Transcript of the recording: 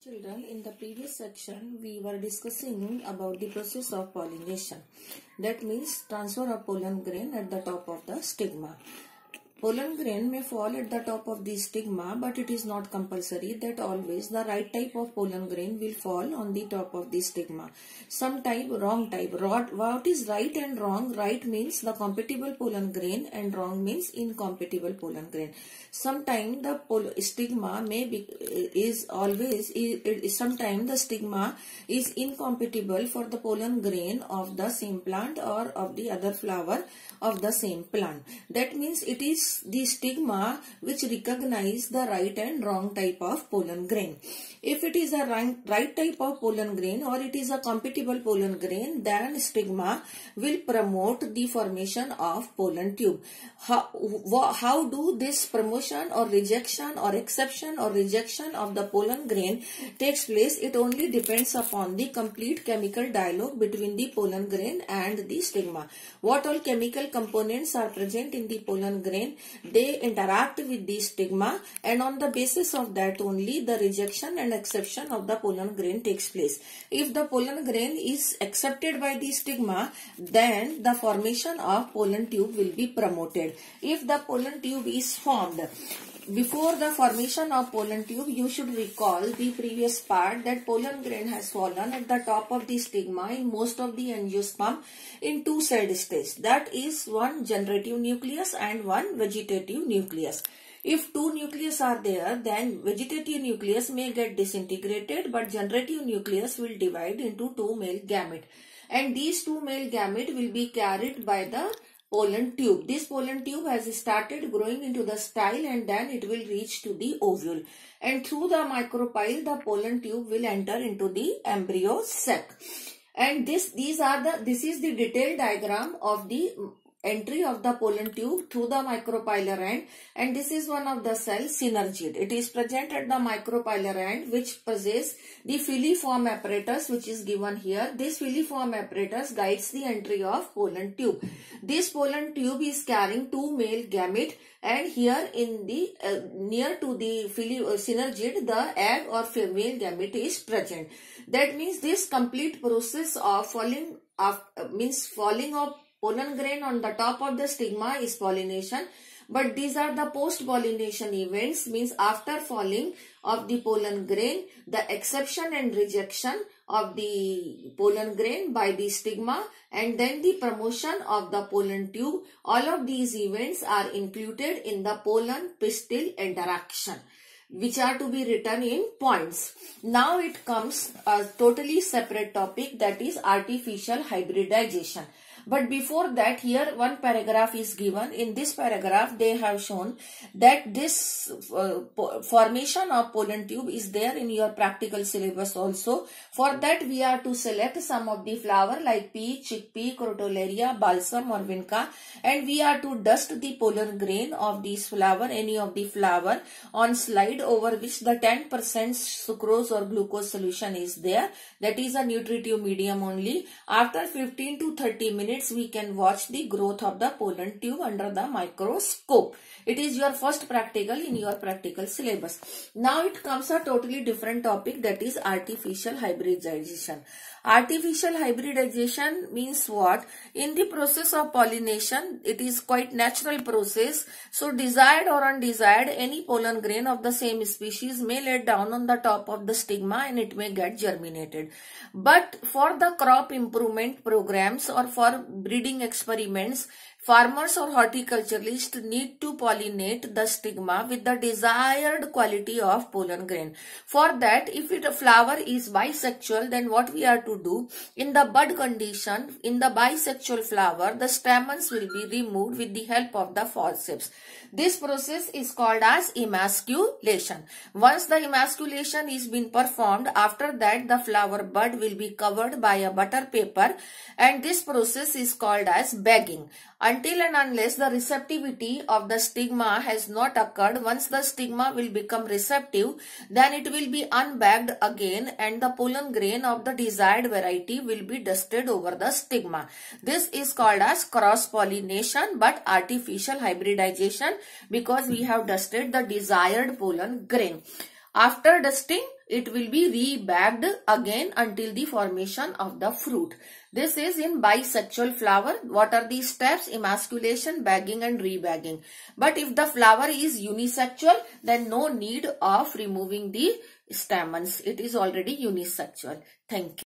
Children, in the previous section, we were discussing about the process of pollination. That means transfer of pollen grain at the top of the stigma. Pollen grain may fall at the top of the stigma, but it is not compulsory that always the right type of pollen grain will fall on the top of the stigma. Some type, wrong type. What is right and wrong? Right means the compatible pollen grain and wrong means incompatible pollen grain. Sometimes the stigma may be sometimes the stigma is incompatible for the pollen grain of the same plant or of the other flower of the same plant. That means it is the stigma which recognize the right and wrong type of pollen grain. If it is a right type of pollen grain or it is a compatible pollen grain, then stigma will promote the formation of pollen tube. How do this promotion or rejection or exception or rejection of the pollen grain takes place? It only depends upon the complete chemical dialogue between the pollen grain and the stigma. What all chemical components are present in the pollen grain, they interact with the stigma, and on the basis of that only the rejection and exception of the pollen grain takes place. If the pollen grain is accepted by the stigma, then the formation of pollen tube will be promoted. If the pollen tube is formed, before the formation of pollen tube, you should recall the previous part that pollen grain has fallen at the top of the stigma in most of the angiosperm in two celled stage. That is one generative nucleus and one vegetative nucleus. If two nucleus are there, then vegetative nucleus may get disintegrated, but generative nucleus will divide into two male gamete. And these two male gamete will be carried by the pollen tube. This pollen tube has started growing into the style and then it will reach to the ovule. And through the micropyle, the pollen tube will enter into the embryo sac. And this is the detailed diagram of the entry of the pollen tube through the micropylar end, and this is one of the cells, synergid. It is present at the micropylar end, which possess the filiform apparatus which is given here. This filiform apparatus guides the entry of pollen tube. This pollen tube is carrying two male gamete, and here in the near to the synergid, the egg or female gamete is present. That means this complete process of falling of pollen grain on the top of the stigma is pollination, but these are the post-pollination events, means after falling of the pollen grain, the exception and rejection of the pollen grain by the stigma, and then the promotion of the pollen tube. All of these events are included in the pollen-pistil interaction, which are to be written in points. Now it comes a totally separate topic, that is artificial hybridization. But before that, here one paragraph is given. In this paragraph, they have shown that this formation of pollen tube is there in your practical syllabus also. For that, we are to select some of the flower like pea, chickpea, crotalaria, balsam or vinca, and we are to dust the pollen grain of these flower, any of the flower, on slide over which the 10% sucrose or glucose solution is there. That is a nutritive medium only. After 15 to 30 minutes, we can watch the growth of the pollen tube under the microscope. It is your first practical in your practical syllabus. Now it comes a totally different topic, that is artificial hybridization. Artificial hybridization means what? In the process of pollination, it is quite natural process. So desired or undesired, any pollen grain of the same species may lay down on the top of the stigma and it may get germinated. But for the crop improvement programs or for breeding experiments, farmers or horticulturists need to pollinate the stigma with the desired quality of pollen grain. For that, if a flower is bisexual, then what we are to do? In the bud condition, in the bisexual flower, the stamens will be removed with the help of the forceps. This process is called as emasculation. Once the emasculation is been performed, after that the flower bud will be covered by a butter paper, and this process is called as bagging. Until and unless the receptivity of the stigma has not occurred, once the stigma will become receptive, then it will be unbagged again and the pollen grain of the desired variety will be dusted over the stigma. This is called as cross-pollination but artificial hybridization, because we have dusted the desired pollen grain. After dusting, it will be re-bagged again until the formation of the fruit. This is in bisexual flower. What are the steps? Emasculation, bagging and rebagging. But if the flower is unisexual, then no need of removing the stamens. It is already unisexual. Thank you.